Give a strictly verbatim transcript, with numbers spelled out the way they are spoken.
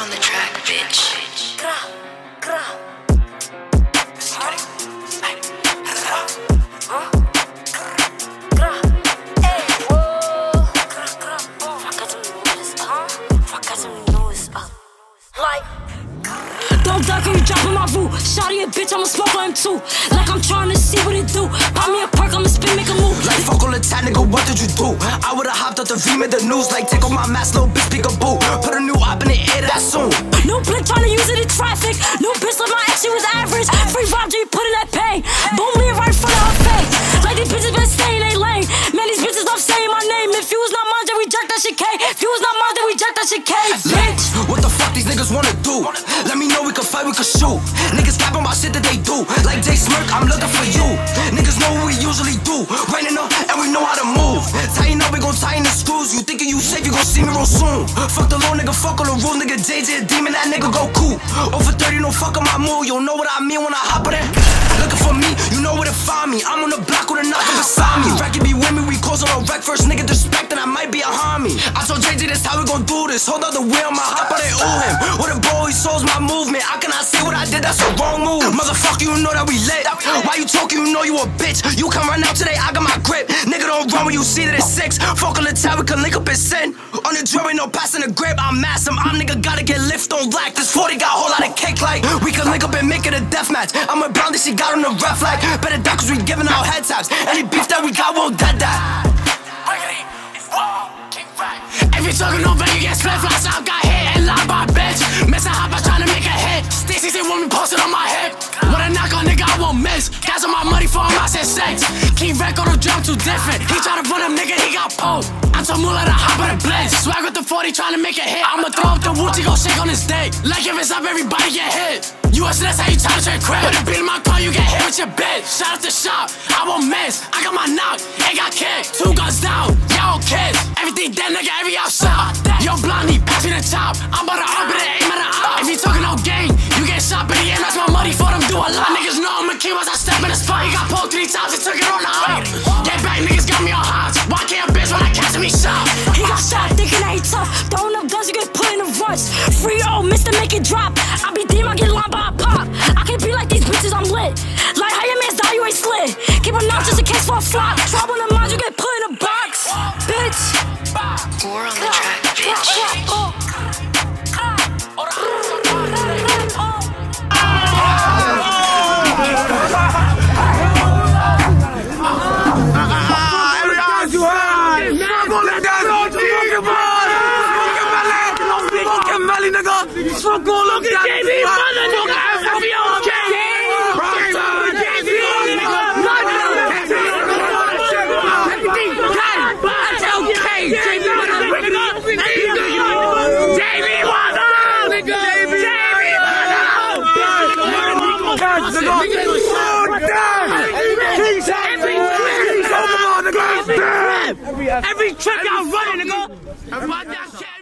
on the track, bitch. Don't duck or you dropping my root. Shawty a bitch, I'ma smoke on him too. Like I'm trying to see what it do. Pop me a perk, I'ma spin, make a move. Like fuck all the time, nigga, what did you do? I would've hopped out the V, made the news. Like take off my mask, little bitch, peekaboo. Put a new op in the air, that soon. New blick trying to use it in traffic. New bitch like my ex, she was average. Free Rob G, put in that pay. Boom, lean right in front of her face. Like these bitches been staying they lane. Man, these bitches love saying my name. If you was not mine, then we jack that shit K. If you was not mine, then we jack that shit K. Bitch, what the fuck these niggas wanna do? Let me know we can fight, we can shoot. Niggas capping about shit that they do. Like Jay Smirk, I'm looking for you. Niggas know what we usually do. Raining up and we know how to move. Tighten up, we gon' tighten the screws. You thinking you safe, you gon' see me real soon. Fuck the law, nigga, fuck all the rules. Nigga J J a demon, that nigga go cool. Over thirty, no fuck on my move. You'll know what I mean when I hop on it. Looking for me, you know where to find me. I'm on the block with a knock beside me. Rekk be with me, we close on a wreck. First nigga disrespect, and I might be a homie. I told J J this how we gon' do this. Hold out the wheel, my hop on it, ooh him. With a bro, he souls my movement. I cannot say what I did, that's a wrong move. Motherfucker, you know that we lit. Why you talking, you know you a bitch. You come run out today, I got my grip. Nigga don't run when you see that it's six. Fuck all the time, we can link up and send. On the drill, ain't no passing the grip. I'm massive, I'm nigga gotta get lift on black. This forty got a whole lot of cake like. We can link up and make it a death match. I'm with Blondie, she got on the ref like. Better die cause we giving out head taps. Any beef that we got, we'll dead that. If you talking over, you get split flies. I got hit and lied by a bitch. Messing hop, I trying to make a hit. Stacy say want me posted on my hip. When I knock on nigga, I won't miss. Gazo my money for him, I said sex. King Rekk on the drum too different. He try to run him, nigga, he got pulled. I told Moolah to hop on the blitz. Swag with the forty, trying to make a hit. I'ma throw up the Woochie, go shake on his dick. Like if it's up, everybody get hit. U S that's how you try to trade crap. Put a beat in my car, you get hit with your bitch. Shout out the shop, I won't miss. I got my knock, ain't got kicked. Two guns down, y'all kids. Everything dead, nigga, every outside. Yo, Blondie, pass me the top. I'm about to up it, aim at the eye. If you talking no gang, you get shot, but the end, that's my money for them do a lot. Niggas know I'm a king once I step in the spot. He got pulled three times, he took it on the out. Get back, niggas got me on hots. Why can't a bitch when I catch me shot? he got shot, thinking that he tough. Throwing up guns, you get put in the rush. Free old Mister Make It Drop. I be deep, I get lined by a pop. I can't be like these bitches, I'm lit. Like how your man's die, you ain't slit. Keep a knock just in case for a flop. Trouble in the mind, you get put in a box. Bitch. More on the track, bitch. Fuck all of that. J B, motherfucker, F B O K. Everything got it. That's okay. J B, motherfucker. J B, motherfucker. J B, motherfucker. Every track I'm running, nigga.